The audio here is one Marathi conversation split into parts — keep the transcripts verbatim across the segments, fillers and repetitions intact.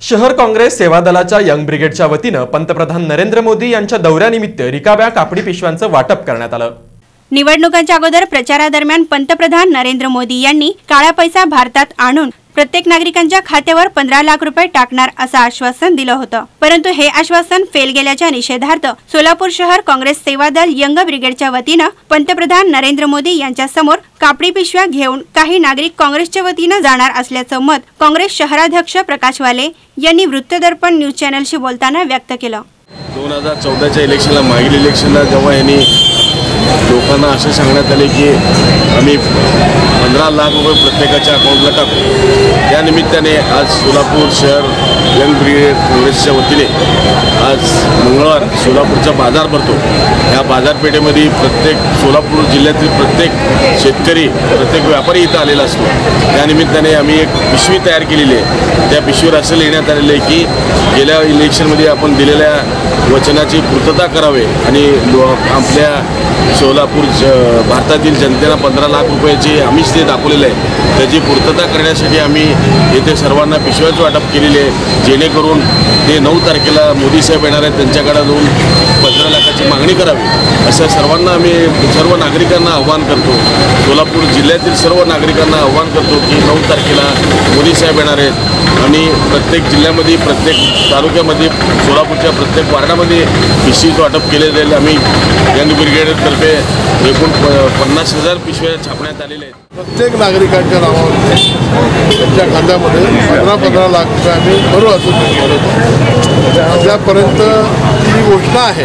शहर काँग्रेस सेवा दलाच्या यंग ब्रिगेडच्या वतीने पंतप्रधान नरेंद्र मोदी यांच्या दौऱ्यानिमित्त रिकाम्या कापडी पिशव्यांचं वाटप करण्यात आलं। निवडणुकांच्या अगोदर प्रचारादरम्यान पंतप्रधान नरेंद्र मोदी यांनी काळा पैसा भारतात आणून प्रत्येक नागरिकांच्या खात्यावर पंधरा लाख रुपये टाकणार असं आश्वासन दिलं होतं, परंतु हे आश्वासन फेल गेल्याच्या निषेधार्थ सोलापूर शहर काँग्रेस सेवा दल यंग ब्रिगेडच्या वतीने पंतप्रधान नरेंद्र मोदी यांच्या समोर कापडी पिशव्या घेऊन काही नागरिक काँग्रेसच्या वतीने जाणार असल्याचं मत काँग्रेस शहराध्यक्ष प्रकाश वाले यांनी वृत्तदर्पण न्यूज चॅनलशी बोलताना व्यक्त केलं। दोन हजार चौदाच्या इलेक्शनला मागील इलेक्शनला जेव्हा यांनी लोकांना असे सांगण्यात आले की आम्ही पंधरा लाख रुपये प्रत्येकाच्या अकाउंटला टाकू, त्या निमित्ताने आज सोलापूर शहर यंग ब्रिगेड काँग्रेसच्या वतीने आज मंगळवार सोलापूरचा बाजार भरतो। या बाजारपेठेमध्ये प्रत्येक सोलापूर जिल्ह्यातील प्रत्येक शेतकरी प्रत्येक व्यापारी इथं आलेला असतो। त्या निमित्ताने आम्ही एक पिशवी तयार केलेली आहे। त्या पिशवीवर असं लिहिण्यात आलेलं आहे की गेल्या इलेक्शनमध्ये आपण दिलेल्या वचनाची पूर्तता करावे आणि आपल्या सोलापूर भारतातील जनतेला पंधरा लाख रुपयाची आम्हीच ते दाखवलेलं आहे, त्याची पूर्तता करण्यासाठी आम्ही येथे सर्वांना पिशव्याचं वाटप केलेले आहे, जेणेकरून ते नऊ तारखेला मोदी साहेब येणार आहेत त्यांच्याकडे जाऊन पंधरा लाखाची मागणी करावी असं सर्वांना आम्ही सर्व नागरिकांना आव्हान करतो। सोलापूर जिल्ह्यातील सर्व नागरिकांना आव्हान करतो की नऊ तारखेला मोदी साहेब येणार आहेत आणि प्रत्येक जिल्ह्यामध्ये प्रत्येक तालुक्यामध्ये सोलापूरच्या प्रत्येक वार्डामध्ये पिशवीचं वाटप केले जाईल। आम्ही यंग ब्रिगेडतर्फे एकूण पन्नास हजार पिशव्या छापण्यात आलेल्या आहेत। प्रत्येक नागरिकांच्या नावावर त्यांच्या खात्यामध्ये पंधरा पंधरा लाख रुपये आम्ही भरू असं ठरवतो। अद्यापर्यंत ही घोषणा आहे,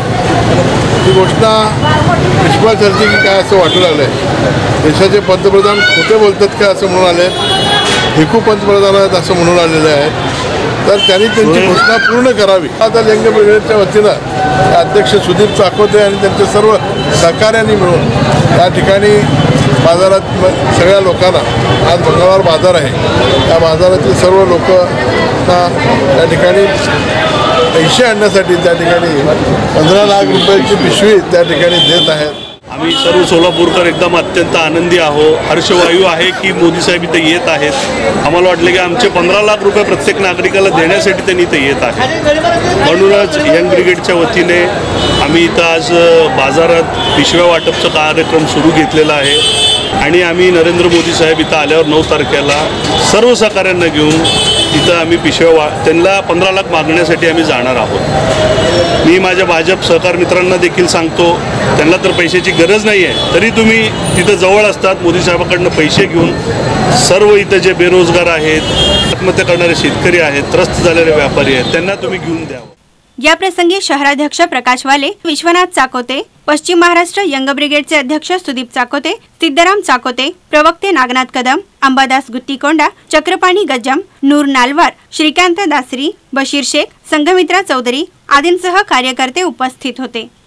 ही घोषणा विश्वासार्हची की काय असं वाटू लागलं आहे। देशाचे पंतप्रधान खोटे बोलतात काय असं म्हणून आले, हेकू पंतप्रधान आहेत असं म्हणून आलेले आहेत, तर त्यांनी त्यांची घोषणा पूर्ण करावी। आता यंग ब्रिगेडच्या वतीनं अध्यक्ष सुदीप चाकोते आणि त्यांच्या सर्व सहकार्यांनी मिळून या ठिकाणी बाजारात सगळ्या लोकांना, आज मंगळवार बाजार आहे, त्या बाजारातील सर्व लोकांना त्या ठिकाणी पैसे आणण्यासाठी त्या ठिकाणी पंधरा लाख रुपयाची पिशवी त्या ठिकाणी देत आहेत। आम्ही सर्व सोलापूरकर एकदम अत्यंत आनंदी आहो, हर्षवायू आहे की मोदी साहेब इथे येत आहेत। आम्हाला वाटलं की आमचे पंधरा लाख रुपये प्रत्येक नागरिकाला देण्यासाठी त्यांनी इथे येत आहेत, म्हणूनच यंग ब्रिगेडच्या वतीने आम्ही इथं आज बाजारात पिशव्या वाटपचा कार्यक्रम सुरू घेतलेला आहे आणि आम्ही नरेंद्र मोदी साहेब इथं आल्यावर नऊ तारखेला सर्व सहकाऱ्यांना घेऊन इथं आम्ही पिशव्या वा त्यांना पंधरा लाख मागण्यासाठी आम्ही जाणार आहोत। मी माझ्या भाजप सहकार मित्रांना देखील सांगतो, त्यांना तर पैशाची गरज नाही आहे, तरी तुम्ही तिथं जवळ असतात मोदी साहेबांकडून पैसे घेऊन सर्व इथं जे बेरोजगार आहेत, आत्महत्या करणारे शेतकरी आहेत, त्रस्त झालेले व्यापारी आहेत, त्यांना तुम्ही घेऊन द्या। या प्रसंगी शहराध्यक्ष प्रकाश वाले, विश्वनाथ चाकोते, पश्चिम महाराष्ट्र यंग ब्रिगेडचे अध्यक्ष सुदीप चाकोते, सिद्धराम चाकोते, प्रवक्ते नागनाथ कदम, अंबादास गुत्तीकोंडा, चक्रपाणी गज्जम, नूर नालवार, श्रीकांत दासरी, बशीर शेख, संघमित्रा चौधरी आदींसह कार्यकर्ते उपस्थित होते।